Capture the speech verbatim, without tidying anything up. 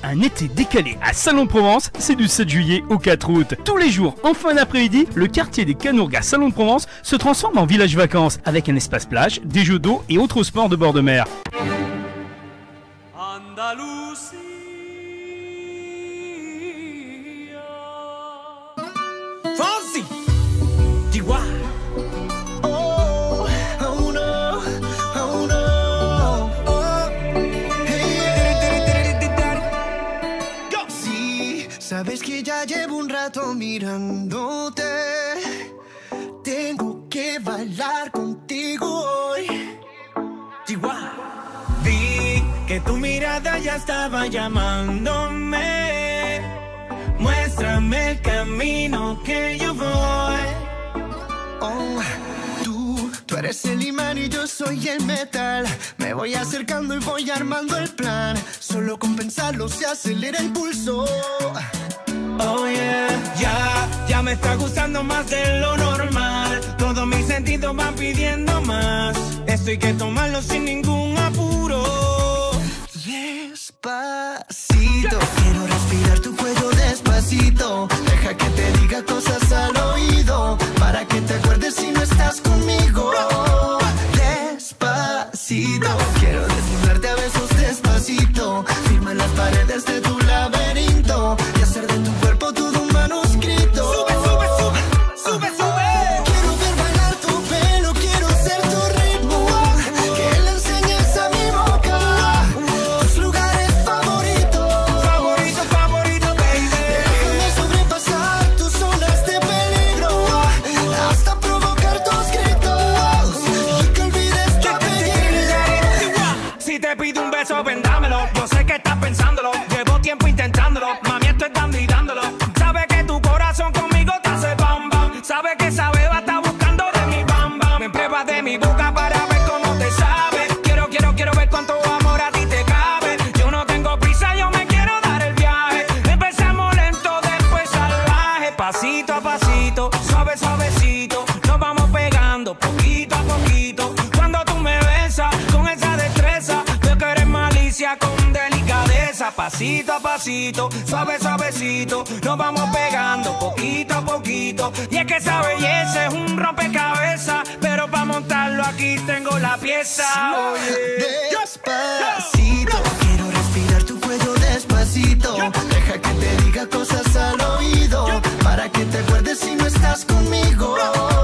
Un été décalé à Salon de Provence, c'est du sept juillet au quatre août. Tous les jours, en fin d'après-midi, le quartier des Canourgas Salon de Provence se transforme en village vacances avec un espace plage, des jeux d'eau et autres sports de bord de mer. Andalucía. Fonsi, Chihuahua. Oh, oh no, oh no, oh. Hey. Sí, sabes que ya llevo un rato mirándote. Tengo que bailar contigo hoy. Chihuahua. Vi que tu mirada ya estaba llamándome. Muéstrame el camino que yo voy. Oh, tú, tú eres el imán y yo soy el metal. Me voy acercando y voy armando el plan. Solo con pensarlo se acelera el pulso. Oh yeah, ya, ya me está gustando más de lo normal. Todos mis sentidos van pidiendo más. Esto hay que tomarlo sin ningún apuro. Despacito, quiero respirar tu cuello despacito. Deja que te diga cosas al oído, para que te acuerdes si no estás conmigo. Despacito, quiero desnudarte a besos despacito. Firma en las paredes de tu laberinto y hacer de tu cuerpo todo un manuscrito. Sube, sube, sube, sube, sube. Quiero ver bailar tu pelo, quiero ser tu ritmo. Que le enseñes a mi boca tus lugares favoritos. Favorito, favorito, baby. Déjame sobrepasar tus zonas de peligro hasta provocar tus gritos y que olvides tu apellido. Si te pido un beso, vendámelo. Yo sé que estás pensándolo. Llevo tiempo intentándolo. Mami, estoy dando y dándolo. Sabe que tu corazón conmigo te hace bam bam. Sabe que esa beba está buscando de mi bam bam. Me pruebas de mi boca para ver cómo te sabe. Quiero, quiero, quiero ver cuánto amor a ti te cabe. Yo no tengo prisa, yo me quiero dar el viaje. Empezamos lento, después salvaje. Pasito a pasito, suave, suavecito. Nos vamos pegando poquito a poquito. Cuando tú me besas con esa destreza, veo que eres malicia con delicadeza. Pasito a pasito, suave, suavecito. Nos vamos pegando poquito a poquito. Y es que esa belleza es un rompecabezas, pero para montarlo aquí tengo la pieza. Oye. Despacito, quiero respirar tu cuello despacito. Deja que te diga cosas al oído, para que te acuerdes si no estás conmigo.